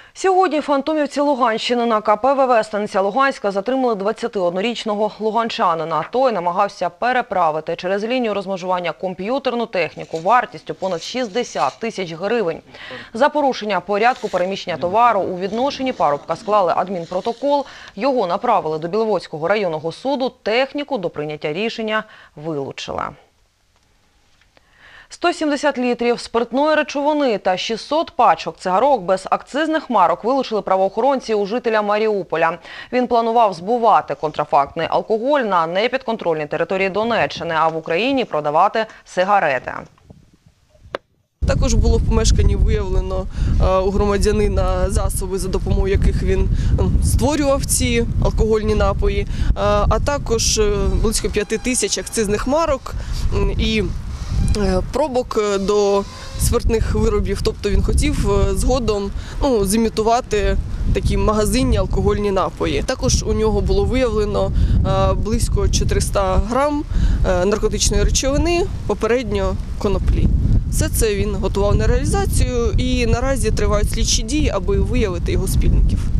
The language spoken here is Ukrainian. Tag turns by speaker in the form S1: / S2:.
S1: Сьогодні фантомівці Луганщини на КП ВВ станиця Луганська затримали 21-річного луганчанина. Той намагався переправити через лінію розмежування комп'ютерну техніку вартістю понад 60 тисяч гривень. За порушення порядку переміщення товару у відношенні парубка склали адмінпротокол. Його направили до Біловодського районного суду. Техніку до прийняття рішення вилучили. 170 літрів спиртної речовини та 600 пачок цигарок без акцизних марок вилучили правоохоронці у жителя Маріуполя. Він планував збувати контрафактний алкоголь на непідконтрольній території Донеччини, а в Україні продавати сигарети.
S2: Також було в помешканні виявлено у громадянина засоби, за допомогою яких він створював ці алкогольні напої, а також близько 5 тисяч акцизних марок і пробок до спиртних виробів. Тобто він хотів згодом зімітувати такі магазинні алкогольні напої. Також у нього було виявлено близько 400 грам наркотичної речовини, попередньо коноплі. Все це він готував на реалізацію і наразі тривають слідчі дії, аби виявити його спільників.